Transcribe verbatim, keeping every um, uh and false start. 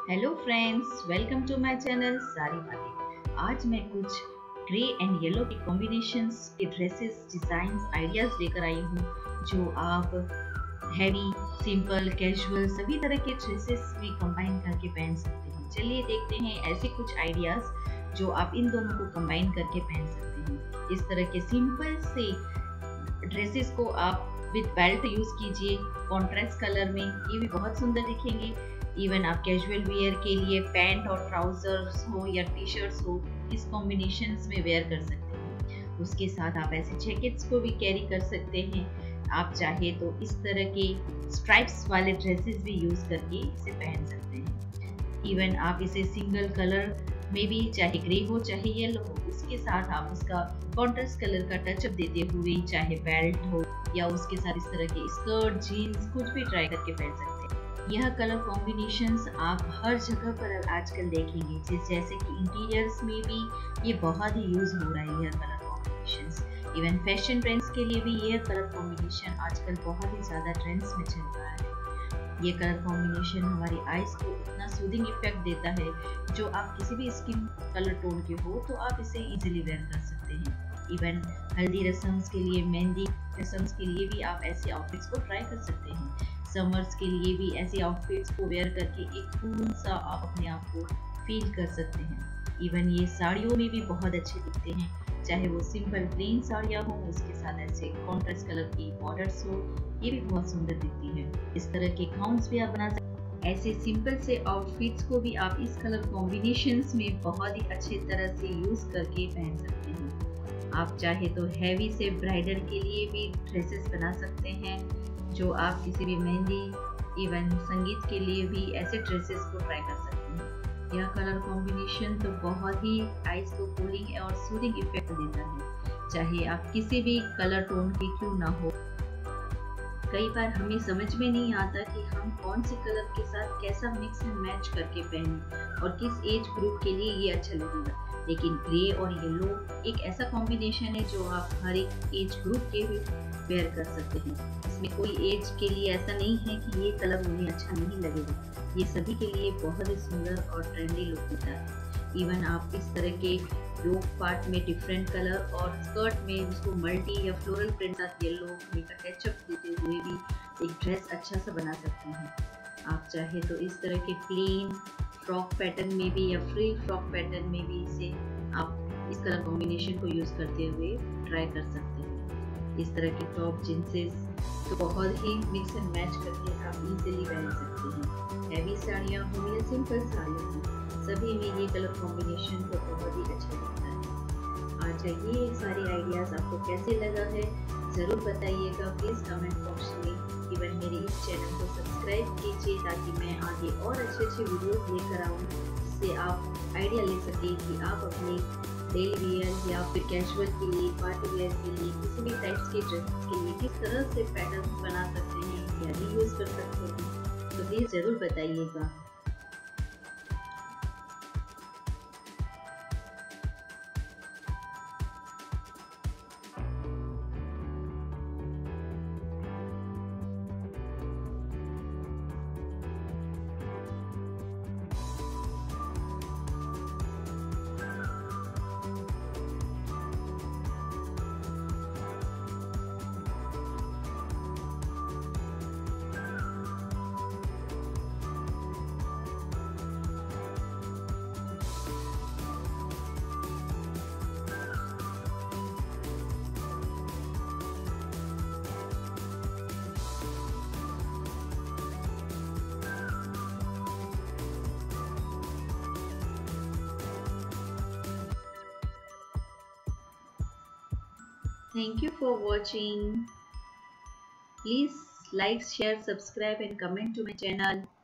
Hello friends, welcome to my channel सारी बातें। आज मैं कुछ ग्रे एंड येलो के कॉम्बिनेशंस के ड्रेसेस डिज़ाइंस आइडियाज़ लेकर आई हूँ जो आप हैवी, सिंपल, कैजुअल सभी तरह के ड्रेसेस में कंबाइन करके पहन सकते हैं। चलिए देखते हैं ऐसे कुछ आइडियाज़ जो आप इन दोनों को कंबाइन करके पहन सकते हैं। इस तरह के सिंपल से ड्रेसेस को आप विद बेल्ट यूज़ कीजिए कॉन्ट्रास्ट कलर में, ये भी बहुत सुंदर दिखेंगे। इवन आप कैजुअल वेयर के लिए पैंट और ट्राउजर्स हो या टी शर्ट्स हो, इस कॉम्बिनेशंस में वेयर कर सकते हैं। उसके साथ आप ऐसे जैकेट्स को भी कैरी कर सकते हैं। आप चाहे तो इस तरह के स्ट्राइप्स वाले ड्रेसेस भी यूज़ करके इसे पहन सकते हैं। इवन आप इसे सिंगल कलर में भी, चाहे ग्रे हो चाहे येलो हो, उसके साथ आप उसका कॉन्ट्रास्ट कलर का टचअप देते हुए चाहे बेल्ट हो या उसके साथ इस तरह के स्कर्ट, जीन्स कुछ भी ट्राई करके पहन सकते हैं। यह कलर कॉम्बिनेशंस आप हर जगह पर आजकल देखेंगे, जिस जैसे कि इंटीरियर्स में भी ये बहुत ही यूज हो रहा है यह colour combinations. Even fashion trends के लिए भी यह कलर कॉम्बिनेशन आजकल बहुत ही ज़्यादा ट्रेंड्स में चल रहा है। ये कलर कॉम्बिनेशन हमारी आईज को इतना सूदिंग इफेक्ट देता है, जो आप किसी भी स्किन कलर टोन के हो तो आप इसे इजीली वेयर कर सकते हैं। इवन हल्दी रस्म्स के लिए, मेहंदी रस्म्स के लिए भी आप ऐसे आउटफिट्स को ट्राई कर सकते हैं। समर्स के लिए भी ऐसे आउटफिट्स को वेयर करके एक कूल सा आप अपने आप को फील कर सकते हैं। इवन ये साड़ियों में भी बहुत अच्छे दिखते हैं, चाहे वो सिंपल प्लेन साड़ियाँ हो, उसके साथ ऐसे कॉन्ट्रास्ट कलर की बॉर्डर्स हो, ये भी बहुत सुंदर दिखती है। इस तरह के गाउन्स भी आप बना सकते हैं। ऐसे सिंपल से आउटफिट्स को भी आप इस कलर कॉम्बिनेशंस में बहुत ही अच्छी तरह से यूज करके पहन सकते हैं। आप चाहे तो हैवी से ब्राइडल के लिए भी ड्रेसेस बना सकते हैं, जो आप किसी भी मेहंदी, इवन संगीत के लिए भी ऐसे ड्रेसेस को ट्राई कर सकते हैं। यह कलर कॉम्बिनेशन तो बहुत ही आईज को कूलिंग और सूदिंग इफेक्ट देता है, चाहे आप किसी भी कलर टोन के क्यों ना हो। कई बार हमें समझ में नहीं आता कि हम कौन से कलर के साथ कैसा मिक्स एंड मैच करके पहने और किस एज ग्रुप के लिए ये अच्छा लगेगा। लेकिन ग्रे और येलो एक ऐसा कॉम्बिनेशन है जो आप हर एक एज ग्रुप के भी वेयर कर सकते हैं। इसमें कोई एज के लिए ऐसा नहीं है कि ये कलर उन्हें अच्छा नहीं लगेगा। ये सभी के लिए बहुत ही सुंदर और ट्रेंडी लुक देता है। इवन आप इस तरह के योक पार्ट में डिफरेंट कलर और स्कर्ट में उसको मल्टी या फ्लोरल प्रिंट साथ येलो का टचअप देते हुए भी एक ड्रेस अच्छा सा बना सकते हैं। आप चाहे तो इस तरह के प्लेन फ्रॉक पैटर्न में भी या फ्री फ्रॉक पैटर्न में भी इसे आप इस कलर कॉम्बिनेशन को यूज करते हुए ट्राई कर सकते हैं। इस तरह के टॉप, जींसेस तो बहुत ही मिक्स एंड मैच करके आप इजीली पहन सकते हैं। हैवी साड़ियाँ हो या सिंपल साड़ियाँ हो, सभी में ये कलर कॉम्बिनेशन तो बहुत ही अच्छा लगता है। अच्छा, ये सारे आइडियाज़ आपको कैसे लगा है ज़रूर बताइएगा प्लीज़ कमेंट बॉक्स में। इवन मेरे इस चैनल को सब्सक्राइब कीजिए ताकि मैं आगे और अच्छे अच्छे वीडियोस लेकर आऊँ, जिससे आप आइडिया ले सकें कि आप अपने डेली वेयर या फिर कैजुअल के लिए, पार्टी वेयर के लिए, किसी भी टाइप्स के ड्रेसेस के लिए किस तरह से पैटर्न बना सकते हैं या रीयूज कर सकते हैं। तो प्लीज़ ज़रूर बताइएगा। Thank you for watching. Please like, share, subscribe and comment to my channel.